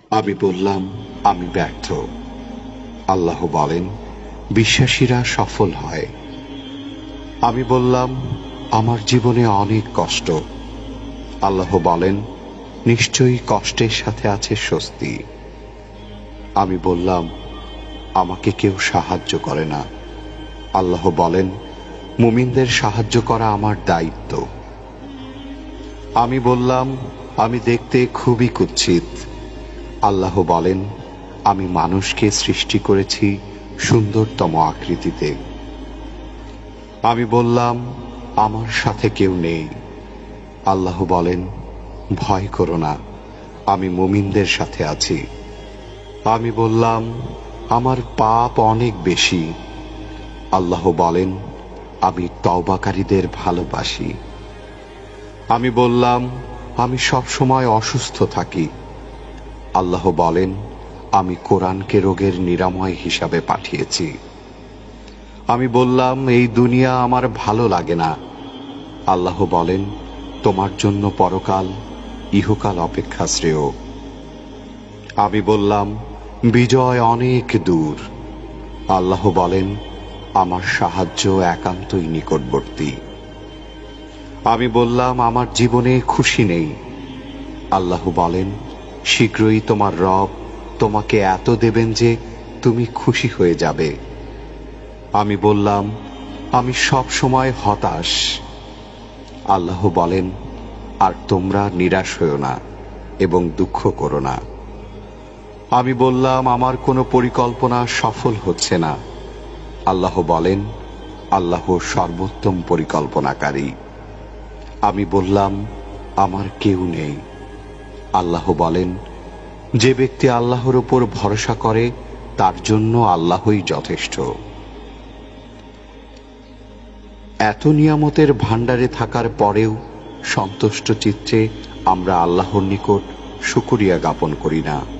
আমি বললাম, আমি ব্যর্থ। আল্লাহ বলেন, বিশ্বাসীরা সফল হয়। আমি বললাম, আমার জীবনে অনেক কষ্ট। আল্লাহ বলেন, নিশ্চয়ই কষ্টের সাথে আছে স্বস্তি। আমি বললাম, আমাকে কেউ সাহায্য করে না। আল্লাহ বলেন, মুমিনদের সাহায্য করা আমার দায়িত্ব। আমি বললাম, আমি দেখতে খুবই কুৎসিত। আল্লাহ বলেন, আমি মানুষকে সৃষ্টি করেছি সুন্দরতম আকৃতিতে। আমি বললাম, আমার সাথে কেউ নেই। আল্লাহ বলেন, ভয় করো না, আমি মুমিনদের সাথে আছি। আমি বললাম, আমার পাপ অনেক বেশি। আল্লাহ বলেন, আমি তওবাকারীদের ভালোবাসি। আমি বললাম, আমি সব সময় অসুস্থ থাকি। আল্লাহ বলেন, আমি কোরআনকে রোগের নিরাময় হিসাবে পাঠিয়েছি। আমি বললাম, এই দুনিয়া আমার ভালো লাগে না। আল্লাহ বলেন, তোমার জন্য পরকাল, ইহকাল অপেক্ষা শ্রেয়। আমি বললাম, বিজয় অনেক দূর। আল্লাহ বলেন, আমার সাহায্য একান্তই নিকটবর্তী। আমি বললাম, আমার জীবনে খুশি নেই। আল্লাহ বলেন, শীঘ্রই তোমার রব তোমাকে এত দেবেন যে তুমি খুশি হয়ে যাবে। আমি বললাম, আমি সব সময় হতাশ। আল্লাহ বলেন, আর তোমরা নিরাশ হও না এবং দুঃখ করো না। আমি বললাম, আমার কোনো পরিকল্পনা সফল হচ্ছে না। আল্লাহ বলেন, আল্লাহ সর্বোত্তম পরিকল্পনাকারী। আমি বললাম, আমার কেউ নেই। আল্লাহ বলেন, যে ব্যক্তি আল্লাহর উপর ভরসা করে তার জন্য আল্লাহই যথেষ্ট। এত নিয়ামতের ভাণ্ডারে থাকার পরেও সন্তুষ্ট চিত্তে আমরা আল্লাহর নিকট শুকরিয়া জ্ঞাপন করি না।